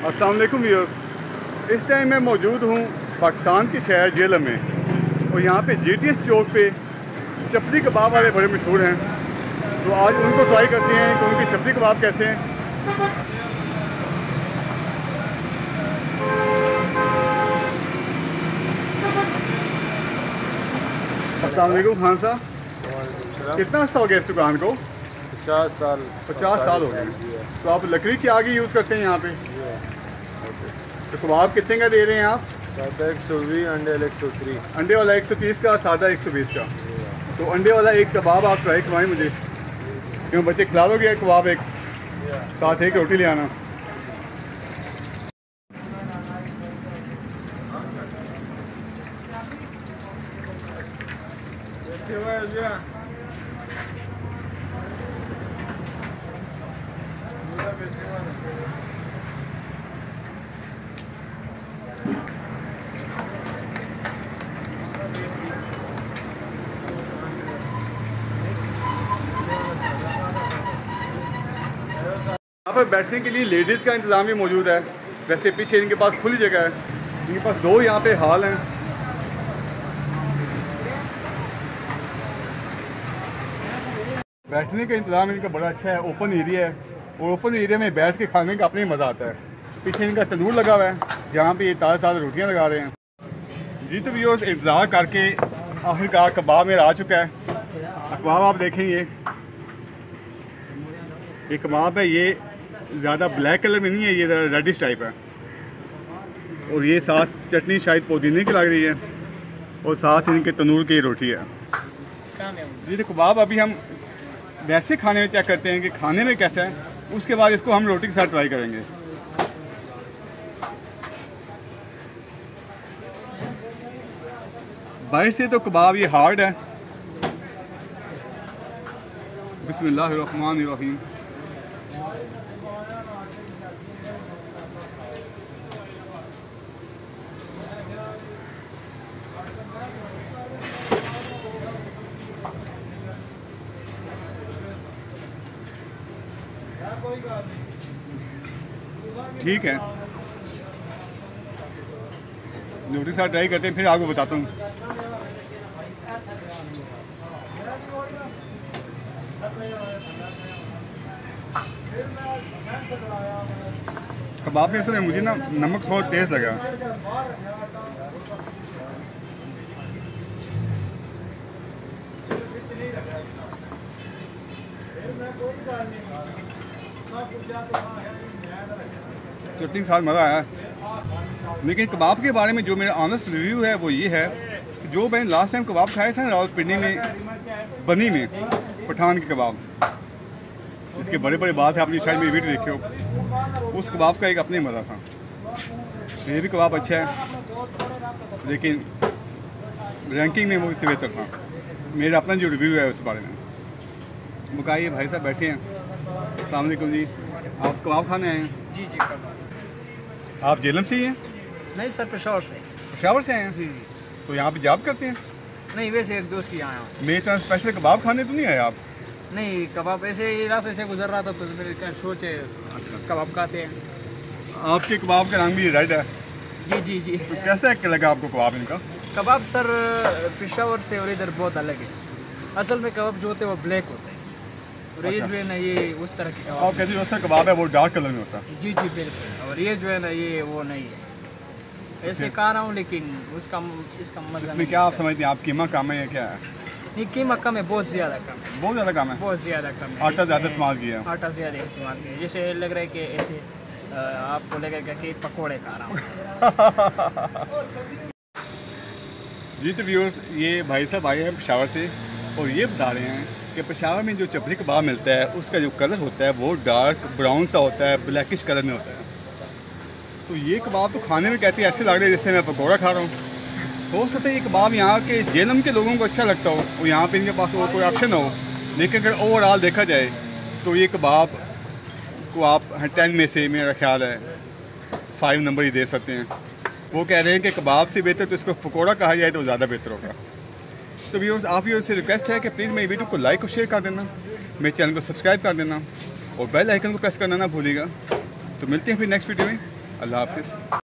अस्सलाम वालेकुम व्यूअर्स। इस टाइम मैं मौजूद हूँ पाकिस्तान के शहर जेलम में और यहाँ पे GTS चौक पे चपली कबाब वाले बड़े मशहूर हैं। तो आज उनको ट्राई करते हैं कि उनके चपली कबाब कैसे हैं। अस्सलाम वालेकुम खान साहब, कितना अर्सा हो गया इस दुकान को? 50 साल हो गए। तो आप लकड़ी की आग यूज़ करते हैं यहाँ पे? तो कबाब कितने का दे रहे हैं आप? सादा 120, अंडे वाला 130। अंडे वाला 130 का, सादा 120 का। तो अंडे वाला एक कबाब आप ट्राई करवाएं मुझे, क्यों बच्चे खिला दोगे कबाब एक, साथ एक रोटी ले आना। यहाँ पर बैठने के लिए लेडीज़ का इंतज़ाम भी मौजूद है। वैसे पीछे इनके पास खुली जगह है, इनके पास 2 यहाँ पे हॉल हैं। बैठने का इंतज़ाम इनका बड़ा अच्छा है, ओपन एरिया है और ओपन एरिया में बैठ के खाने का अपने ही मज़ा आता है। पीछे इनका तंदूर लगा हुआ है जहाँ पे ये ताज़ा ताज़ा रोटियाँ लगा रहे हैं। जी तो व्यूअर्स, इंतज़ार करके आखिरकार कबाब मेरा आ चुका है। कबाब आप देखें, ये कबाब है, ये ज़्यादा ब्लैक कलर में नहीं है, ये रेडिश टाइप है। और ये साथ चटनी शायद पुदीने की लग रही है और साथ इनके तंदूर की रोटी है। ये तो कबाब अभी हम वैसे खाने में चेक करते हैं कि खाने में कैसा है, उसके बाद इसको हम रोटी के साथ ट्राई करेंगे। बाहर से तो कबाब ये हार्ड है। बिस्मिल्लाहिर्रहमानिर्रहीम। ठीक है, रोटी के साथ ट्राई करते हैं, फिर आपको बताता हूँ। कबाब के समय मुझे ना नमक बहुत तेज़ लगा। चटनी के साथ मज़ा आया। लेकिन कबाब के बारे में जो मेरा ऑनेस्ट रिव्यू है वो ये है कि जो मैंने लास्ट टाइम कबाब खाए थे रावलपिंडी में, बनी में, पठान के कबाब, इसके बड़े बड़े बात है, आपने शायद मेरी वीडियो देखे हो। उस कबाब का एक अपने मज़ा था। ये भी कबाब अच्छा है लेकिन रैंकिंग में वो इससे बेहतर था। मेरा अपना जो रिव्यू है उस बारे में। मुकाइए भाई साहब बैठे हैं। अस्सलाम वालेकुम जी, आप कबाब खाने आए हैं? जी जी। आप जेलम से ही हैं? नहीं सर, पेशावर से। पेशावर से आए हैं? जी। तो यहाँ पे जॉब करते हैं? नहीं, वैसे एक दोस्त की आया हूँ। मेरी तरह स्पेशल कबाब खाने तो नहीं आए आप? नहीं, कबाब ऐसे ही रास्ते से गुजर रहा था तो मेरे क्या सोचे कबाब खाते हैं। आपके कबाब का रंग भी रेड है। जी जी जी। तो कैसा लगा आपको कबाब इनका? कबाब सर पेशावर से और इधर बहुत अलग है। असल में कबाब जो होते हैं वो ब्लैक होते हैं और ये जो है ना ये उस तरह की कबाब। कैसे दोस्तों कबाब है वो डार्क कलर में होता है? जी जी बिल्कुल। और ये जो है ना ये वो नहीं है, ऐसे खा रहा हूँ लेकिन उसका इसका मजा इसमें क्या आप समझते हैं, आप कीमा कम है या क्या है? नहीं, कीमा कम है, बहुत ज़्यादा कम है। बहुत ज़्यादा कम है? बहुत ज़्यादा कम है। आटा ज़्यादा इस्तेमाल किया है? आटा ज़्यादा इस्तेमाल किया, जैसे लग रहा है कि ऐसे आपको लगेगा कि पकोड़े खा रहा हूँ। जी तो व्यूअर्स, ये भाई साहब आए हैं पेशावर से और ये बता रहे हैं कि पेशावर में जो चपली कबाब मिलता है उसका जो कलर होता है वो डार्क ब्राउन सा होता है, ब्लैकिश कलर में होता है। तो ये कबाब तो खाने में कहते हैं ऐसे लग रहे हैं जैसे मैं पकौड़ा खा रहा हूँ। हो सकता है ये कबाब यहाँ के जेलम के लोगों को अच्छा लगता हो और यहाँ पे इनके पास और कोई ऑप्शन हो, लेकिन अगर ओवरऑल देखा जाए तो ये कबाब को आप 10 में से मेरा ख्याल है 5 नंबर ही दे सकते हैं। वो कह रहे हैं कि कबाब से बेहतर तो इसको पकौड़ा कहा जाए तो ज़्यादा बेहतर होगा। तो व्यूअर्स, आप व्यूअर्स से रिक्वेस्ट है कि प्लीज़ मेरी वीडियो को लाइक और शेयर कर देना, मेरे चैनल को सब्सक्राइब कर देना और बेल आइकन को प्रेस करना ना भूलिएगा। तो मिलते हैं फिर नेक्स्ट वीडियो में। अल्लाह हाफिज़।